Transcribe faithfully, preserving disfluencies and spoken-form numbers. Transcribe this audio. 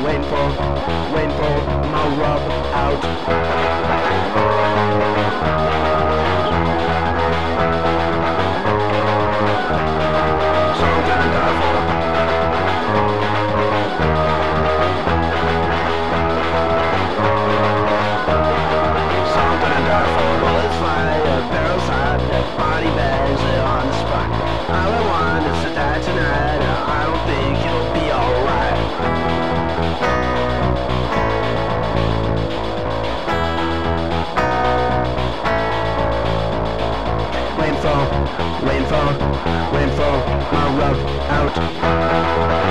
waiting for, waiting for my rub out. Something to die for. Something to die for. Bullets fly, barrels hot, body bags on the spot. All I want is to die tonight. I don't think it'll be alright. Waiting for, waiting for, waiting for my rub out.